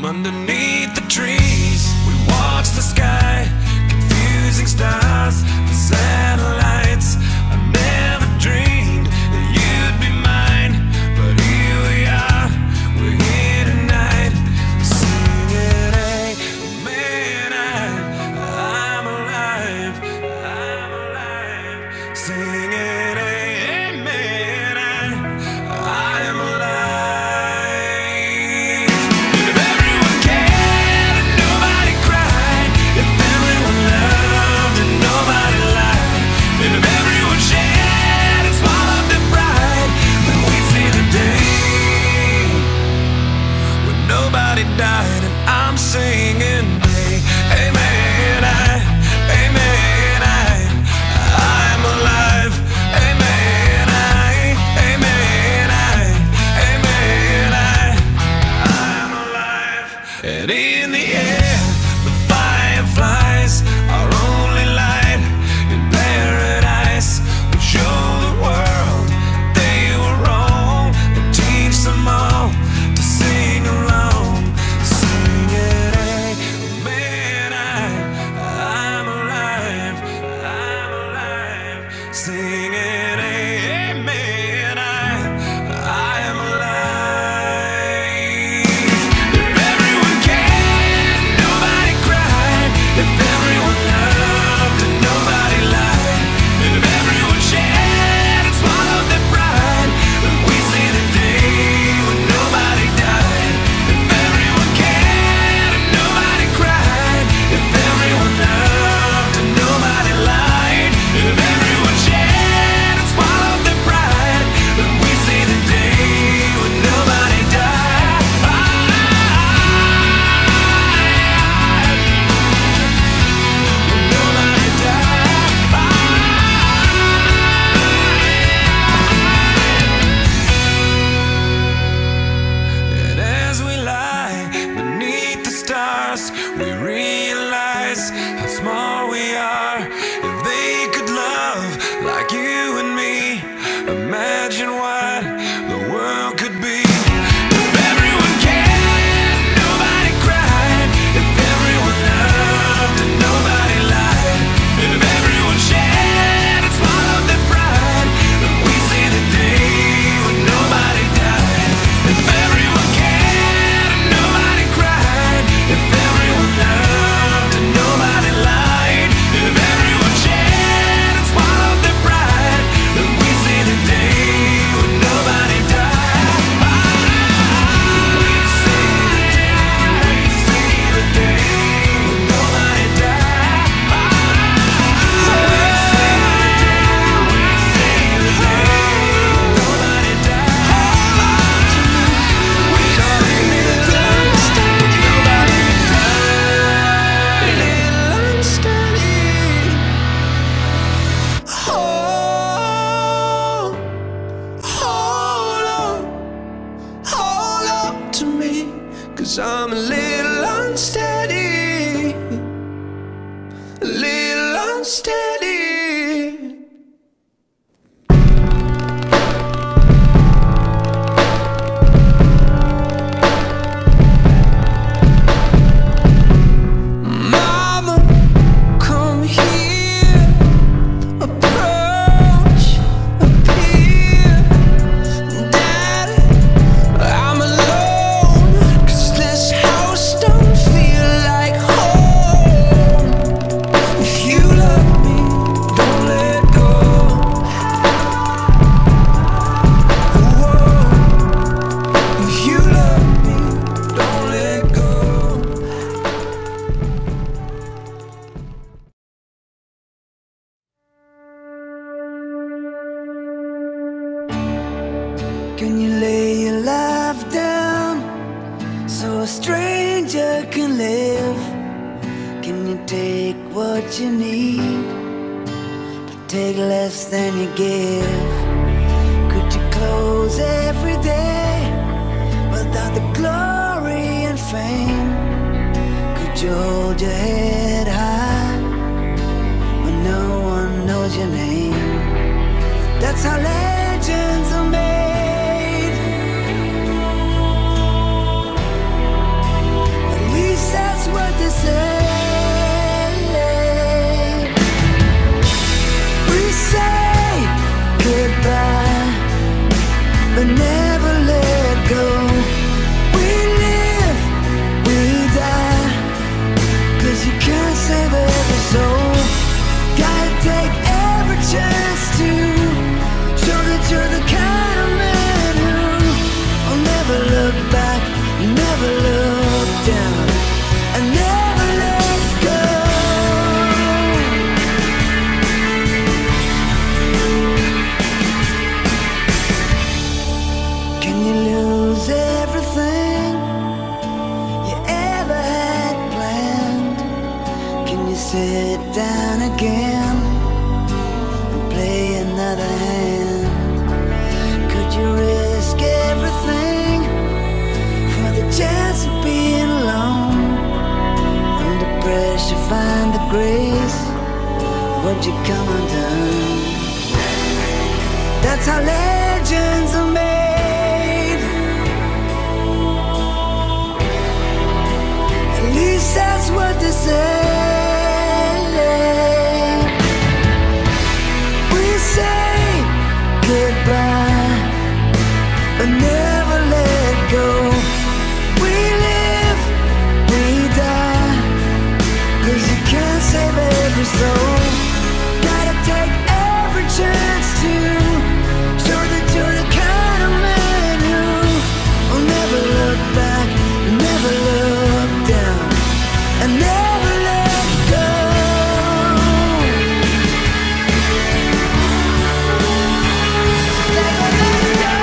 Underneath the trees, we watch the sky, confusing stars, the satellites. I never dreamed that you'd be mine, but here we are, we're here tonight, singing, hey, man, I'm alive, singing, hey, man, I'm alive. Died and I'm singing, hey, hey man, hey man, I'm alive, hey man, hey man, hey man, I'm alive. And in the air, the fireflies, our only light in paradise, will show the world they were wrong and teach them all to sing along. Singing, hey, man, I am alive. If everyone cared, nobody cried. If everyone loved and nobody lied. If everyone shared and swallowed their pride, then we see the day when nobody died. If everyone cared and nobody cried. If everyone loved and nobody lied. If everyone shared and swallowed their pride, then we see the day when nobody died. When nobody died. And as we lie beneath the stars, we realize how small we are. If they could love like you and me, imagine what the world could be. If everyone cared, nobody cried. If everyone loved and nobody lied. If everyone shared and swallowed their pride, then we see the day when nobody died. If everyone cared and nobody cried. If everyone loved and nobody lied. If everyone shared and swallowed their pride, then we see the day when nobody died. We see the day when nobody died. We see the day when nobody died. We see the day nobody died. Hold on to me, 'cause I'm a little unsteady, a little unsteady. Mama, come here, approach, appear. Daddy, I'm alone, 'cause this house don't feel like home. If you love me, don't let go. Whoa. If you love me, don't let go. Can you lay your life down so a stranger can live? Can you take what you need, but take less than you give? Could you close every day without the glory and fame? Could you hold your head high when no one knows your name? That's how legends are made. it down again and play another hand? Could you risk everything for the chance of being alone? Under pressure, find the grace. Would you come undone? That's how legends are made. At least that's what they say. We say goodbye, but never let go. We live, we die, 'cause you can't save every soul. Gotta take every chance to show that you're the kind of man who will never look back, never look down, and never let go. Never let go.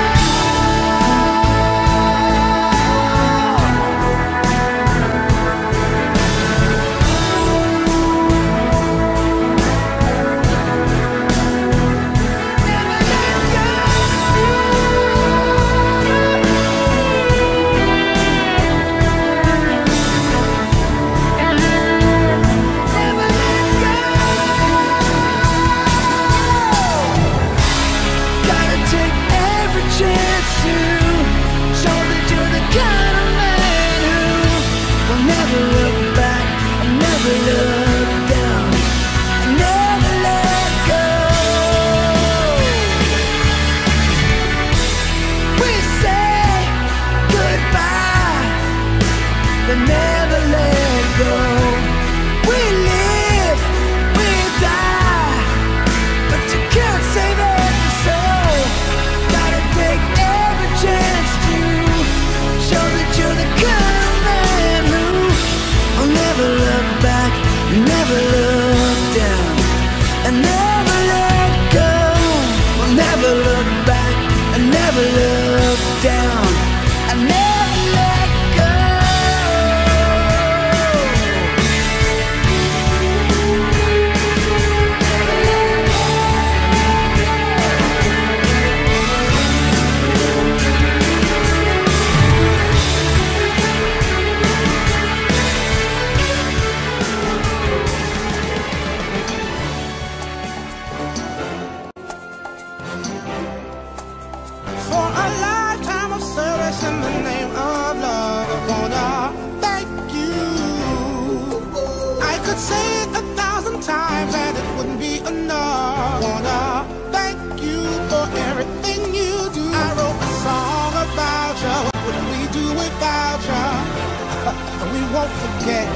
Won't forget.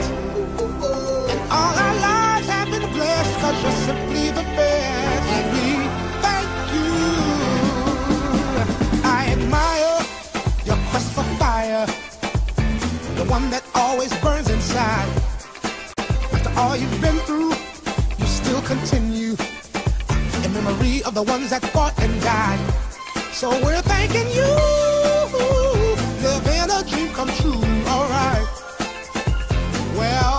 And all our lives have been blessed, 'cause you're simply the best. And we thank you. I admire your quest for fire, the one that always burns inside. After all you've been through, you still continue, in memory of the ones that fought and died. So we're thanking you, living a dream come true, alright. Well,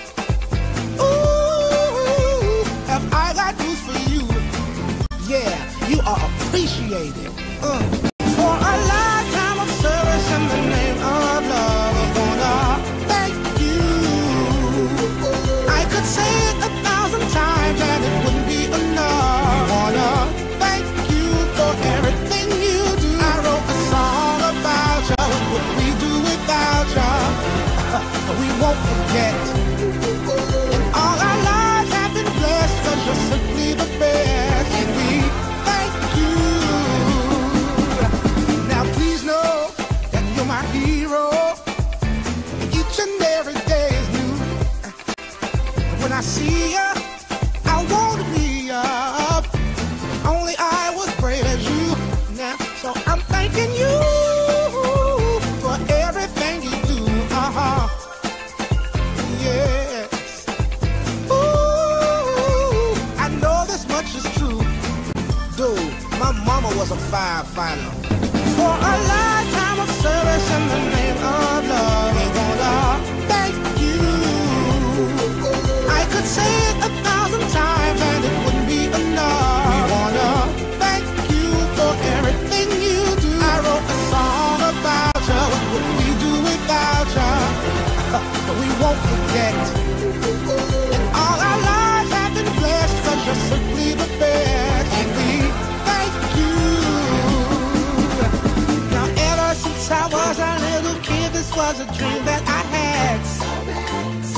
ooh, have I got news for you? Yeah, you are appreciated. For a lifetime of service in the name of love, I'm gonna thank you. I could say it 1,000 times and it wouldn't be enough. I wanna thank you for everything you do. I wrote a song about you. What would we do without you? We won't forget. And all our lives have been blessed, 'cause you're simply the best. And we thank you. Now please know that you're my hero. Each and every day is new. And when I see you, I want to be up. Only I was brave as you. Now, so I'm thanking you for everything you do. Yes. Ooh, I know this much is true. Dude, my mama was a firefighter. For a lifetime of service in the name of love, I'm gonna thank you. I could say it yet. And all our lives have been blessed because you're simply the best. And we thank you. Now ever since I was a little kid, this was a dream that I had.